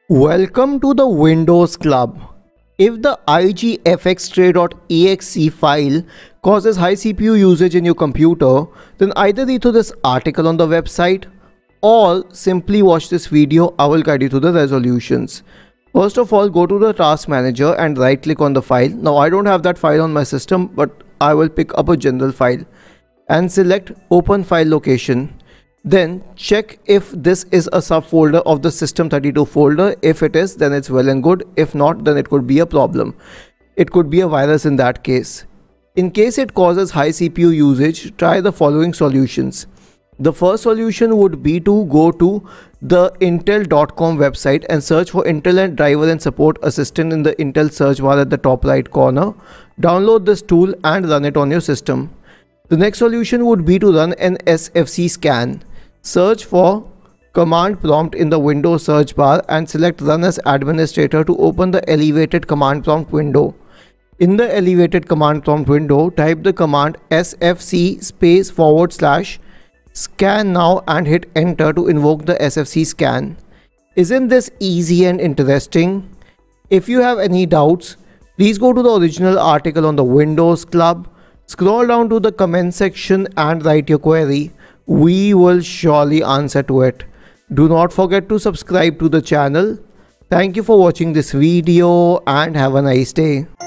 Welcome to the Windows Club. If the igfxTray.exe file causes high CPU usage in your computer, then either read through this article on the website or simply watch this video. I will guide you through the resolutions. First of all, go to the task manager and right click on the file. Now I don't have that file on my system, but I will pick up a general file and select open file location. Then check if this is a subfolder of the system32 folder. If it is, then it's well and good. If not, then it could be a problem. It could be a virus in that case. In case it causes high CPU usage, try the following solutions. The first solution would be to go to the intel.com website and search for Intel and Driver and Support Assistant in the Intel search bar at the top right corner. Download this tool and run it on your system. The next solution would be to run an SFC Scan. Search for command prompt in the Windows search bar and select Run as Administrator to open the elevated command prompt window. In the elevated command prompt window, type the command SFC /scan now and hit enter to invoke the SFC scan. Isn't this easy and interesting? If you have any doubts, please go to the original article on the Windows Club, scroll down to the comment section and write your query. We will surely answer to it. Do not forget to subscribe to the channel. Thank you for watching this video and have a nice day.